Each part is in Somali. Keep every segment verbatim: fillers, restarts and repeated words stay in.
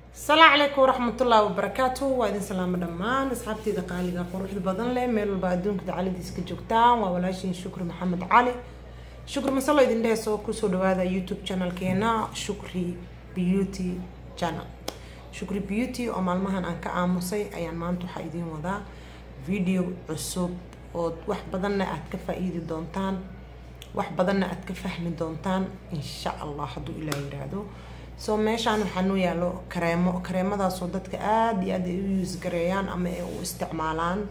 السلام عليكم ورحمة الله وبركاته. وإذن سلام دمان أصحابتي دقاليقا قروح بدن لي ميل والبا أدونك دعالي ديسك جوكتان وولاشين شكر محمد علي شكر مسلا إذن ده سو كسو دوادا يوتيوب channel كينا شكري بيوتي channel شكري بيوتي ومالمهان أنك آموسي أيان مانتو حايدين ودا فيديو عصوب وح بدنا أتكفى إيدي دونتان وح بدنا أتكفهمي دونتان إن شاء الله حدو إلى يرادو سو meeshaan waxaa noo yaalo kareemo kareemadaas oo dadka aad iyo aad u use gareeyaan ama ay u isticmaalaan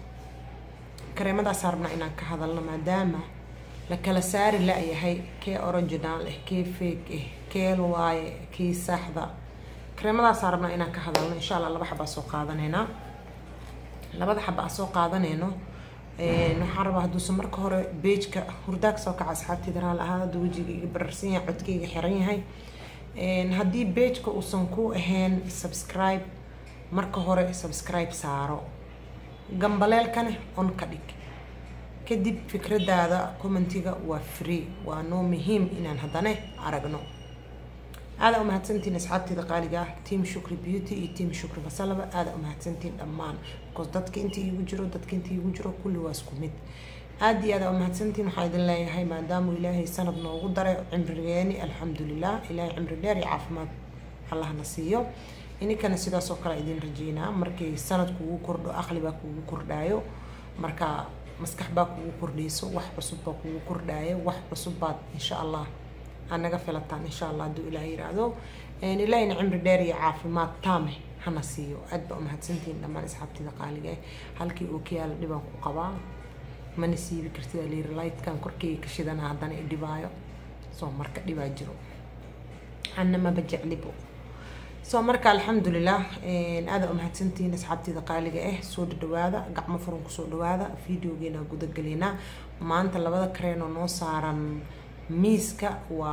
kareemadaas rabnaa inaan ka hadalno maadaama la kala saari la yahay kee original ah kee fake ah kee waaye kee saxda kareemadaas rabnaa inaan ka hadalno insha Allah laba xaba soo qaadanayna labada xaba soo qaadanayno ee waxaan rabaa haduu marka hore page-ka hurdaag soo kaca asxaabtida raal ahaada wajiga iga bararsan yahay codkayga xiran yahay een hadii page-ka uu san ku ahayn subscribe marka hore subscribe saaro gambaleelkana on ka dhig kadib fikradaada commentiga waa free waa noo muhiim inaan hadane aragno aad u mahadsantiin asxaabtida qaaliga team shukri beauty iyo team shukri masalaba aad u mahadsantiin dhammaan because dadka intii igu jiro dadka intii igu jiro kulli waa isku mid aad iyo aad u mahadsantiin waxaa idin leeyahay maadaama ilaahay sanad noogu daray cimrigeeni alxamdulilah ilaahay cimri dheer iyo caafimaad allah na siiyo inikana sidaas oo kale idin rajeynaa markii sanadku ugu kordho aqli baa kugu kordhayo marka maskax baa kugu kordhayso wax cusub baa kugu kordhayo wax cusub baad insha Allah anaga filataan insha Allah haduu ilaahay yiraahdo in ilaahayna cimri dheer iyo caafimaad taame hana siiyo aad baa u mahadsantiin dhammaan asxaabtida qaaliga halkii oo kiyaal dhibaan ku qabaa ما نسيب كرتي اللي رلايت كان كركي كشدنا عدنا إدبايو سو مركا دباجرو أنا ما بجع لبو سو مركا الحمد لله إن هذا أم هتسنتي نسحبتي دقائق إيه سود دوادا قاع مفروض سود دوادا فيديو جينا جود جلينا ما أنت اللي بدك كرينو نوصارن ميسكا و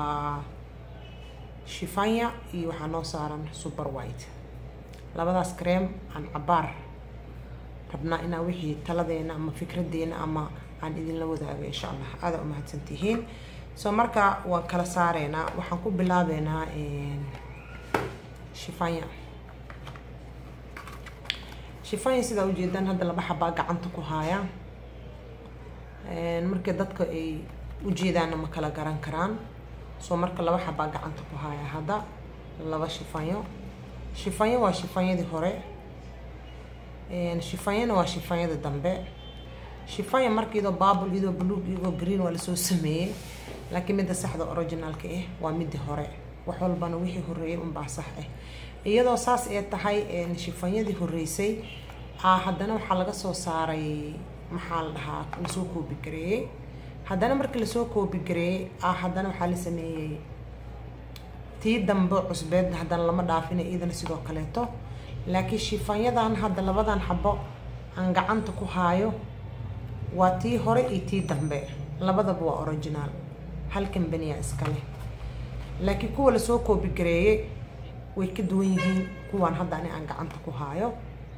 شفايا يوحنا نوصارن سوبر وايت لا بدا سكريم عن عبار ربنا إنا وحي تلادينا أما فكردينا أما عن إذن لوداغ إن شاء الله هذا أمهات سنتيهين سو مركا وكلا سارينا وحنكو بلابينا شفايا شفايا سيدا وجيدان هذا اللي بحبا قعنتكو هايا مركا دادكو اي وجيدان أما كلا قران كران سو مركا اللي بحبا قعنتكو هايا هذا اللي شفايا شفايا وشفايا دي هوري een shifayna waa shifayada dambe shifaya markiido bubble ido blue ido green wala soo sameeyay laakiin mid saxda originalka ah waa mid hore wax walbana wixii horeeyay un baa sax ah iyadoo saas ay tahay een shifayadii horeysay ah hadana waxa laga soo saaray maxaa la dhahaa la soo koobi gareeyay hadana markii la soo koobi gareeyay ah hadana waxa la sameeyay tii dambe cusbeed hadana lama dhaafin iidana sidoo kale to laakiin shifanyadan hadda labadan xabo aan gacanta ku haayo waa tii hore iyo tii dambe labadaba waa original hal company iska leh laakiin kuwa la soo koobi gareeyay way ka duwan yihiin kuwan hadda aan gacanta ku haayo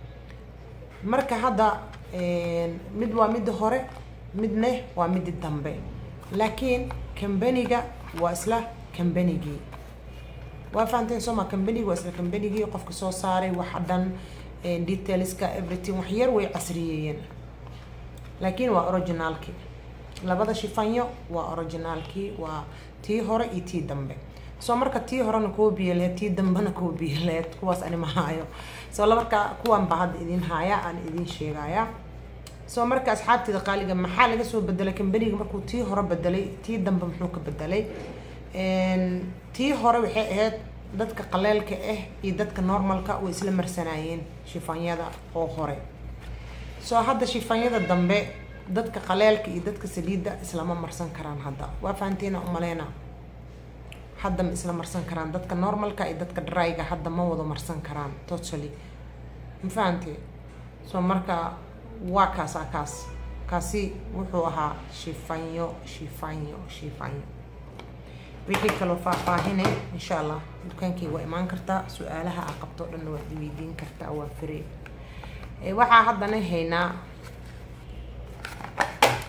marka hadda een mid waa mid hore midna waa mid dambe laakiin company-ga waa isla company-gi وفانتين سوما كمبني واسلا كمبني قف كسو صاري وحدن ديتيلز كا everything وحير وي عصريين لكن وا اوريجينال كي لبدا شيفانيو وا اوريجينال كي وا تي هور اي تي دمبه سو marka tii horena ko biyele tii dambana ko biyele kuwaas ani ma haayo soo la marka kuwan baad idin haaya aan idin sheegaya soo marka asxaabtida qaaliga maxaa laga soo bedelay kambaniga markuu tii hore bedelay tii dambe muxuu ka bedelay een tii hore waxay ahayd dadka qaleelka ah iyo dadka normalka oo isla marsanayeen shifanyada oo hore soo hadda shifanyada dambe dadka qaleelka iyo dadka saliida isla ma marsan karaan hadda waa faanteena u maleena hadda ma isla marsan karaan dadka normalka iyo dadka dryga hadda ma wada marsan karaan totally ma faantay soo marka waa kaas kaas kaasi wuxuu ahaa shifanyo shifanyo shifanyo wixii kale faahfaahine insha Allah dukankii waa imaan kartaa su'aalaha aad qabto dhan waa weydiin kartaa waa free ee waxa haddana haynaa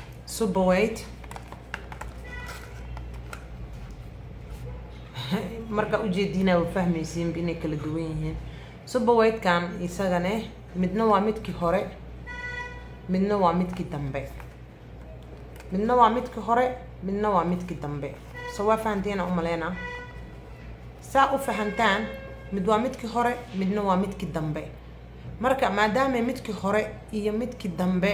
super weight marka ujeedina waa fahmaysiin inay kala duwan yihiin super white kan isagana midna waa midkii hore midna waa midkii dambe midna waa midkii hore midna waa midkii dambe soo waa fahanteena u maleena saa u fahantaan mid waa midkii hore midna waa midkii dambe marka maadaama midkii hore iyo midkii dambe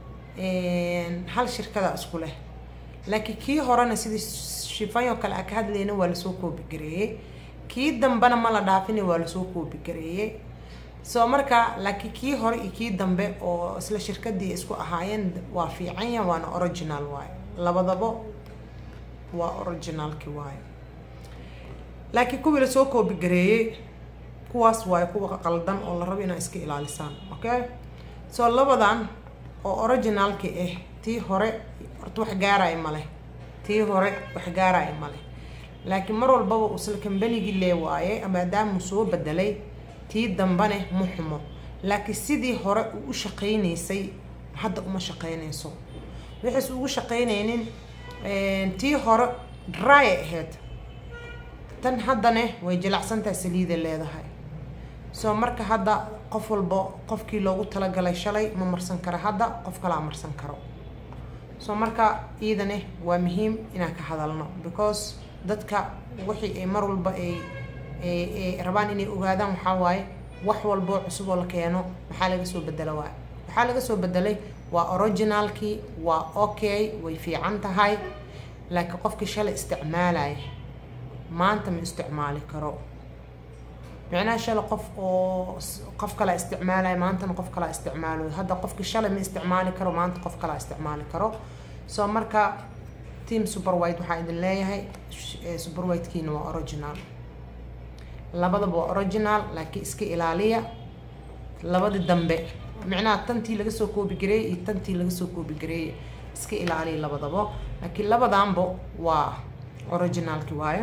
een hal shirkada isku leh laakiin kii horena sidii shifayo kale ka hadlayna waa la soo koobi gareeyay kii dambana ma la dhaafin waa la soo koobi gareeyay soo marka laakiin kii hore iyo kii dambe oo isla shirkadii isku ahaayeen waa fiican yahay waana original waay labadaba waa originalki waay laakiin kuwii la soo koobi gareeyay kuwaas waay kuwa qaldan oo la rabo inay iska ilaalisaan okay soo labadan oo originalki ah tii hore horta wax gaaray ma leh tii hore wax gaaray ma leh laakiin mar walba usla kambanigi leewaaye maadaama soo bedelay tii dambane muxmo laakiin sidii hore u shaqeynaysay hadda uma shaqeynayso wixii ugu shaqeynaynin een tii hore dry ahead tan haddana way jilacsantaa saliida leedahay soo marka hadda qof walba qofkii loogu tala galay shalay ma marsan karo hadda qof kala marsan karo soo marka iidane waa muhiim inaan ka hadalno because dadka wixii ay mar walba ay ay rabaan inay ogaadaan waxa waaye wax walba cusub oo la keeno waxa laga soo bedelo waa waxa laga soo bedelay waa originalki waa okay way fiican tahay laakiin qofkii shalay isticmaalay maanta ma isticmaali karo macnaha shalay qof oo qof kala isticmaalay maanta qof kala isticmaalo hadda qofkii shalay ma isticmaali karo maanta qof kala isticmaali karo soo marka team super white waxa idin leeyahay super white kiina waa original labadaba waa original laakiin iska ilaaliya labada dambe macnaha tantii laga soo koobi gareey iyo tantii laga soo koobi gareey iska ilaaliya labadaba laakiin labadaanba waa originalki waaye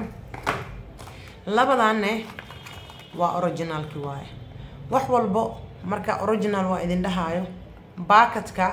labadaanne waa originalki waaye wax walba marka original waa idin dhahayo bakatka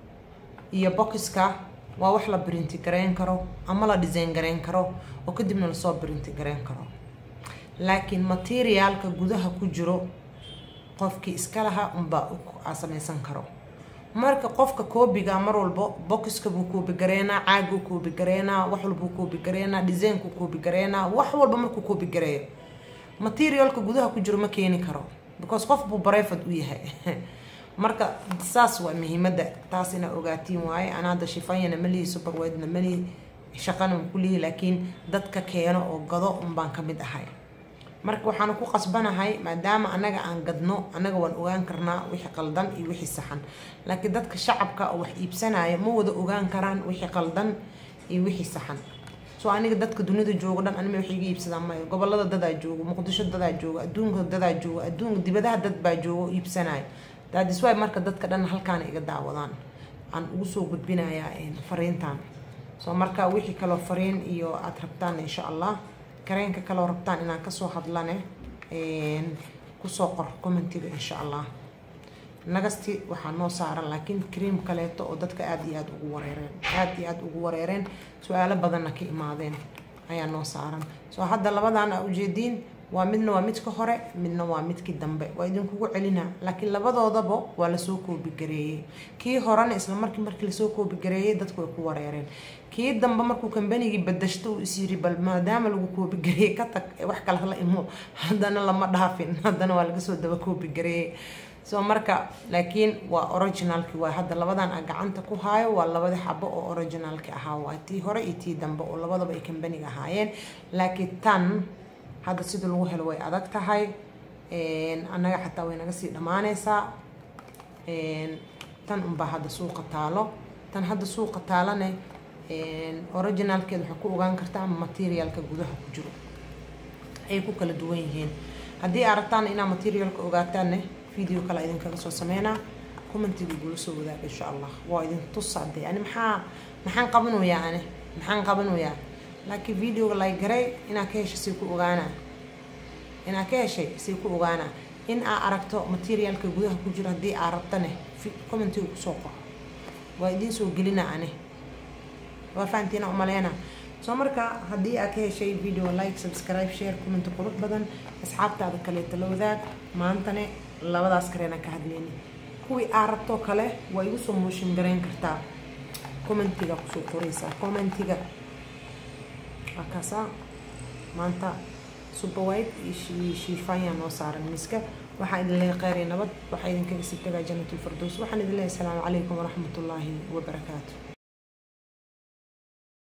iyo boxka waa wax la print gareyn karo ama la design gareyn karo oo kadibna la soo print gareyn karo laakiin materialka gudaha ku jiro qofkii iska laha umba u samaysan karo marka qofka koobiga mar walba boxka buu koobi gareena caagu koobi gareena wax walba koobi gareena design ku koobi gareena wax walba markuu koobi gareeyo materialka gudaha ku jiro ma keeni karo because qof buu bareefad u yahay marka saas waa muhiimada taas ina ogaatiin waaye ana hada shifayna mali super white na mali shaqana ku leeyahay laakiin dadka keeno oo gado un baan kamid ahay marka waxaan ku qasbanahay maadaama anaga aan gadno anaga waan ogaan karnaa wixii qaldan iyo wixii saxan laakiin dadka shacabka oo wax iibsanaya ma wada ogaan karaan wixii qaldan iyo wixii saxan soo aniga dadka dunida jooga dhan anima wax iga iibsadaan ma gobolada dad ay joogo muqdisho dad ay joogo adduunka dad ay joogo adduunka dibadaha dad baa joogo iibsanaya that is why marka dadka dhan halkaan iga daawadaan aan ugu soo gudbinayaa in fariintan soo marka wixii kale fariin iyo aad rabtaan insha Allah kareenka kale rabtaan inaan ka soo hadlane een ku soo qor commentiga insha Allah nagasti waxa noo saaran laakiin cream kaleeto oo dadka aad iyo aad ugu wareereen aad iyo aad ugu wareereen su'aalo badan ka imaadeen ayaa noo saaran soo hadda labadan u jeedin waa midna waa midka hore midna waa midkii dambe waa idin kugu celina laakiin labadoodaba waa la soo koobi gareeyay kii horena isla markii markii la soo koobi gareeyay dadku way ku wareereen kii dambe markuu kambanigi badashto uu isiri bal maadaama lagu koobi gareeyay ka tag wax kale la imo hadana lama dhaafin hadana waa laga soo daba koobi gareeyay soo marka laakiin waa originalki waa hadda labadan aan gacanta ku haayo waa labada xabo oo originalki ahaa waa tii hore iyo tii dambe oo labadaba ay kambaniga ahaayeen laakiin tan هذا سيد لو هلو way adag tahay een anaga xataa way naga sii dhamaanaysa een tan un baa hada suuqa taalo tan hada suuqa taalane een originalkeed waxa ku ogaan kartaa materialka gudaha ku jiro ay ku kala duwan yihiin hadii aragtaan ina materialka ogaataan video kala idin kaga soo sameeyna commentiga gulu soo wadaag insha Allah waa idin tusaade yani maxaa maxaan qabanayaa yani maxaan qabanayaa laakiin video like garay ina ka heshay si ku ogaana ina ka heshay si ku ogaana in aa aragto materialka gudaha ku jira hadii aa rabtane comment ku soo qor waa idin soo gelina ane waa faantina u maleena soo marka haddii aad ka heshay video like subscribe share comment qurux badan asxaabtaada kale la wadaag maantane labadaas kareena ka hadlayni kuwii aad rabto kale way igu soo mooshin gareyn kartaa commentiga ku soo qoraysa commentiga akasa maanta super white iyo shifanya noo saaran miska waxaan idin leeyahay khayr iyo nabad waxaan idin kaga sii tagaa jannatul firdaws waxaan idin leeyahay assalaamu calaykum waraxmatullaahi wabarakaatuh